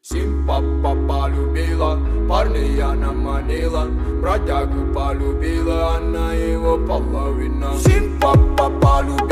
Симпапа полюбила, парня Яна манила, бродягу полюбила, она его половина. Симпапа полюбила.